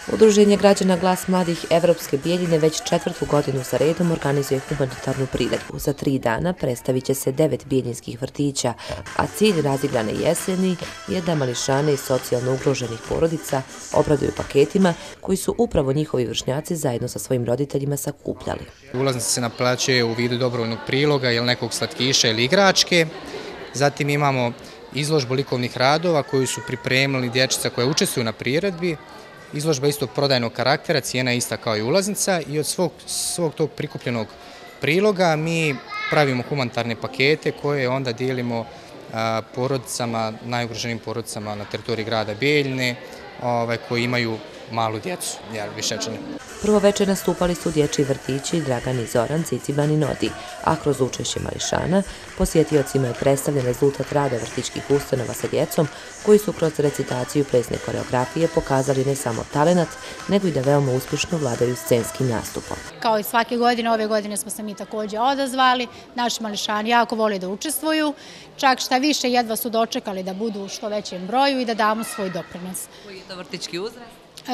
Udruženje građana Glas mladih Evropske Bijeljine već 4. godinu za redom organizuje humanitarnu priredbu. Za 3 dana predstavit će se 9 bijeljinskih vrtića, a cilj razigrane jeseni je da mališane iz socijalno ugroženih porodica obraduju paketima koji su upravo njihovi vršnjaci zajedno sa svojim roditeljima sakupljali. Ulaznica se naplaćuje u vidu dobrovoljnog priloga ili nekog slatkiša ili igračke. Zatim imamo izložbu likovnih radova koju su pripremili dječica koja učestvuju na priredbi. Izložba istog prodajnog karaktera, cijena je ista kao i ulaznica i od svog tog prikupljenog priloga mi pravimo humanitarne pakete koje onda dijelimo porodicama, najugroženijim porodicama na teritoriji grada Bijeljine koji imaju malu djecu, višečane. Prvo večer nastupali su dječji vrtići Dragan i Zoran, Ciciban i Nodi, a kroz učešće mališana posjetiocima je predstavljen rezultat rada vrtićkih ustanova sa djecom koji su kroz recitaciju plesne koreografije pokazali ne samo talenat, nego i da veoma uspješno vladaju scenskim nastupom. Kao i svake godine, ove godine smo se mi također odazvali. Naši mališani jako vole da učestvuju, čak šta više jedva su dočekali da budu u što većem broju i da damo svoj doprinos. Koji je to vrtićki uzrast?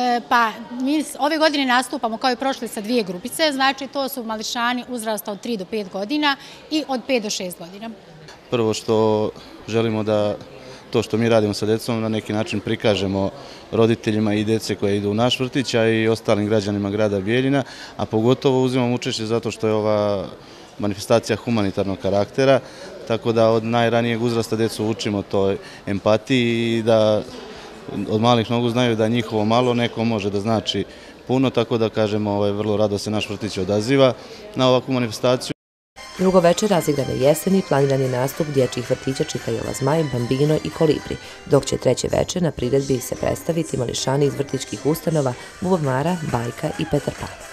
Pa mi ove godine nastupamo kao i prošle sa 2 grupice, znači to su mališani uzrasta od 3 do 5 godina i od 5 do 6 godina. Prvo što želimo da to što mi radimo sa djecom na neki način prikažemo roditeljima i djece koje idu u naš vrtić, a i ostalim građanima grada Bijeljina, a pogotovo uzimamo učešće zato što je ova manifestacija humanitarnog karaktera, tako da od najranijeg uzrasta djecu učimo toj empatiji i da od malih nogu znaju da njihovo malo neko može da znači puno, tako da kažemo vrlo rado se naš vrtić odaziva na ovakvu manifestaciju. Drugo večer razigrane jeseni planiran je nastup dječjih vrtića Čika Jova Zmaj, Bambino i Kolibri, dok će treće večer na priredbi se predstaviti mališani iz vrtićkih ustanova Bubamara, Bajka i Petar Pan.